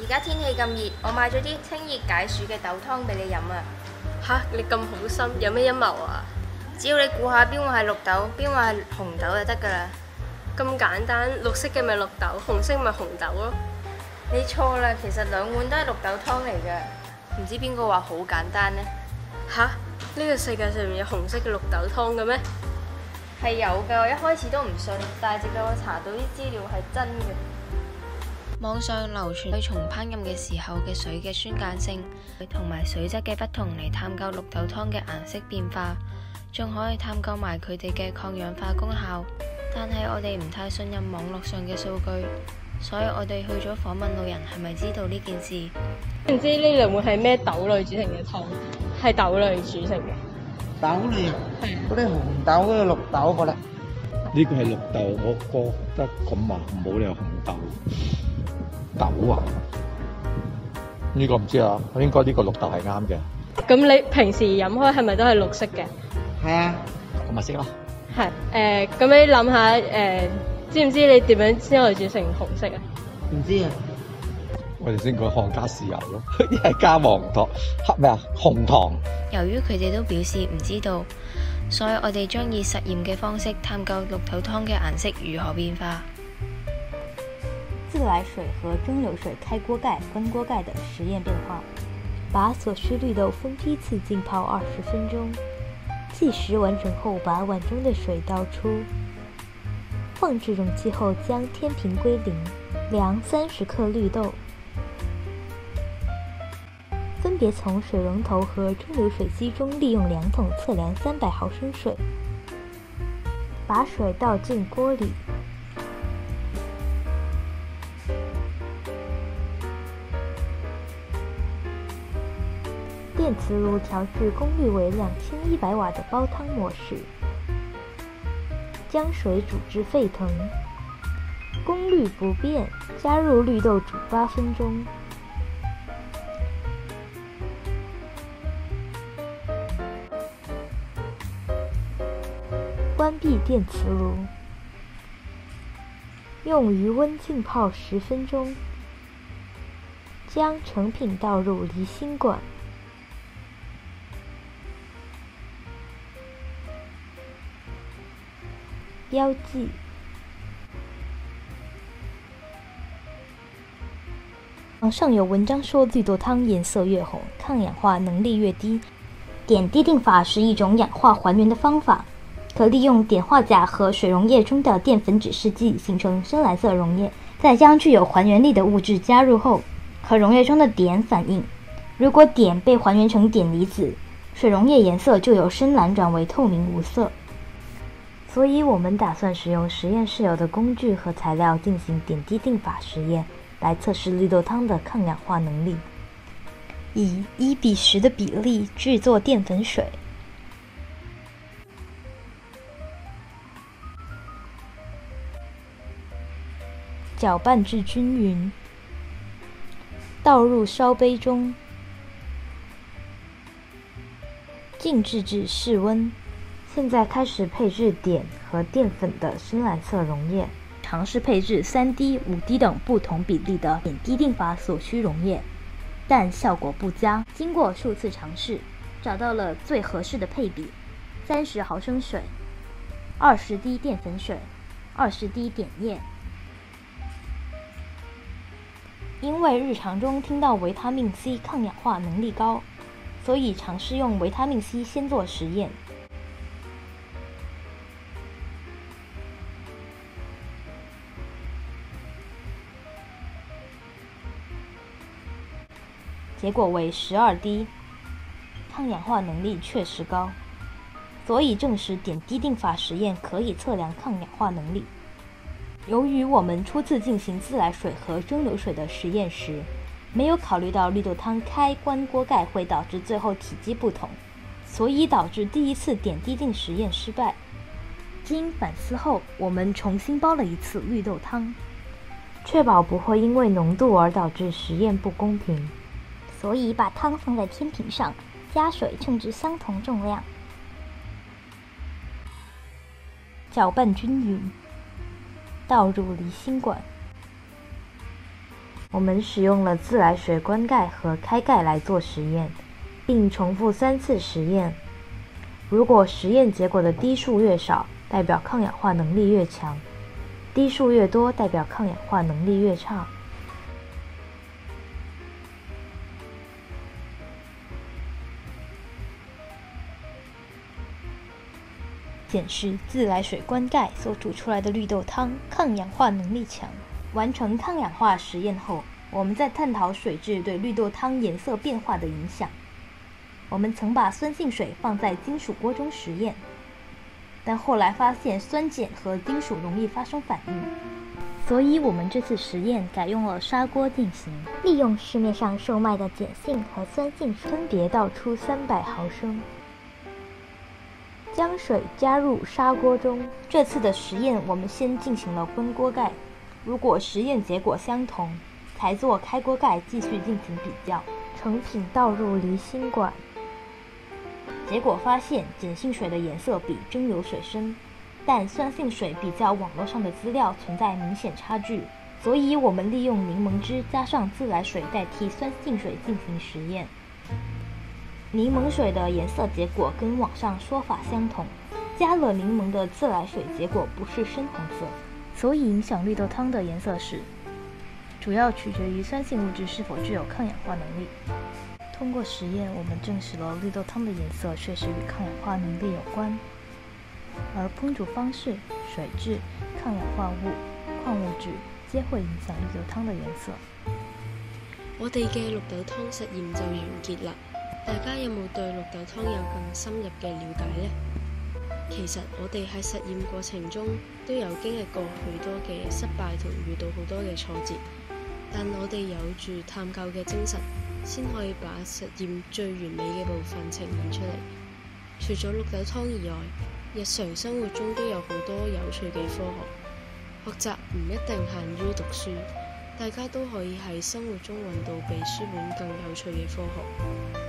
而家天氣咁熱，我買咗啲清熱解暑嘅豆湯俾你飲啊！ 吓，你咁好心，有咩陰謀啊？ 只要你估下邊個係綠豆，邊個係紅豆就得㗎啦。 咁簡單，綠色嘅咪綠豆，紅色咪紅豆咯。 你錯啦，其實兩碗都係綠豆湯嚟㗎。唔知邊個話好簡單呢？ 吓，呢個世界上面有紅色嘅綠豆湯嘅咩？ 係有㗎，我一開始都唔信，但係直到我查到啲資料係真嘅。網上流傳對從烹飪嘅時候嘅水嘅酸鹼性同埋水質嘅不同嚟探究綠豆湯嘅顏色變化，仲可以探究埋佢哋嘅抗氧化功效。但係我哋唔太信任網絡上嘅數據，所以我哋去咗訪問路人係咪知道呢件事。 唔知呢兩碗係咩豆類煮成嘅湯？係豆類煮成嘅。 豆類嗰啲紅豆嗰啲綠豆過啦。 呢個係綠豆，我覺得咁話唔好理由紅豆。豆啊？呢個唔知啊，應該呢個綠豆係啱嘅。 咁你平時飲開係咪都係綠色嘅？ 係啊。 咁咪識咯。 係咁你諗下知唔知你點樣先可以煮成紅色啊？ 唔知啊。 我哋先講看加豉油咯，一係加黃糖，紅糖。 由於佢哋都表示唔知道，所以我哋將以實驗嘅方式探究綠豆湯嘅顏色如何變化。 自來水和蒸餾水開鍋蓋、關鍋蓋的實驗變化。把所需綠豆分批次浸泡20分鐘，計時完成後，把碗中的水倒出，放置容器後將天平歸零，量30克綠豆，分別從水龍頭和蒸餾水機中利用量筒測量300毫升水，把水倒進鍋裡。電磁爐調至功率為2100瓦的煲湯模式，將水煮至沸騰，功率不變，加入綠豆煮8分鐘。關閉電磁爐，用餘溫浸泡10分鐘，將成品倒入離心管。標記：網上有文章說綠豆湯顏色越紅，抗氧化能力越低。點滴定法是一種氧化還原的方法，可利用碘化鉀和水溶液中的澱粉指示劑形成深藍色溶液，再將具有還原力的物質加入後，和溶液中的碘反應。如果碘被還原成碘離子，水溶液顏色就由深藍轉為透明無色。所以我們打算使用實驗室有的工具和材料進行點滴定法實驗，來測試綠豆湯的抗氧化能力。以1:10的比例製作澱粉水，攪拌至均勻，倒入燒杯中，靜置至室溫。現在開始配置碘和澱粉的深藍色溶液，嘗試配置3滴、5滴等不同比例的點滴定法所需溶液，但效果不佳。經過數次嘗試，找到了最合適的配比：30毫升水，20滴澱粉水，20滴碘液。因為日常中聽到維他命 C 抗氧化能力高，所以嘗試用維他命 C 先做實驗。結果為12滴，抗氧化能力確實高，所以證實點滴定法實驗可以測量抗氧化能力。由於我們初次進行自來水和蒸餾水的實驗時，沒有考慮到綠豆湯開關鍋蓋會導致最後體積不同，所以導致第一次點滴定實驗失敗。經反思後，我們重新煲了一次綠豆湯，確保不會因為濃度而導致實驗不公平。所以把湯放在天平上，加水稱至相同重量，攪拌均勻，倒入離心管。 我们使用了自来水关盖和开盖来做实验，并重复3次实验。如果实验结果的滴数越少，代表抗氧化能力越强；滴数越多，代表抗氧化能力越差。显示自来水关盖所煮出来的绿豆汤抗氧化能力强。完成抗氧化实验后，我们在探讨水质对绿豆汤颜色变化的影响。我们曾把酸性水放在金属锅中实验，但后来发现酸碱和金属容易发生反应，所以我们这次实验改用了砂锅进行，利用市面上售卖的碱性和酸性水，分别倒出300毫升，将水加入砂锅中。这次的实验我们先进行了关锅盖，如果实验结果相同，才做开锅盖继续进行比较。成品倒入离心管，结果发现碱性水的颜色比蒸馏水深，但酸性水比较网络上的资料存在明显差距，所以我们利用柠檬汁加上自来水代替酸性水进行实验。柠檬水的颜色结果跟网上说法相同，加了柠檬的自来水结果不是深红色，所以影响绿豆汤的颜色是主要取决于酸性物质是否具有抗氧化能力。通过实验，我们证实了绿豆汤的颜色确实与抗氧化能力有关，而烹煮方式、水质、抗氧化物、矿物质皆會影響綠豆湯嘅顏色。 我哋嘅綠豆湯實驗就完結啦，大家有冇對綠豆湯有更深入嘅了解呢？其實我哋喺實驗過程中都有經歷過許多嘅失敗同遇到好多嘅挫折，但我哋有住探究嘅精神，先可以把實驗最完美嘅部分呈現出嚟。除咗綠豆湯以外，日常生活中都有好多有趣嘅科學。學習唔一定限於讀書，大家都可以喺生活中揾到比書本更有趣嘅科學。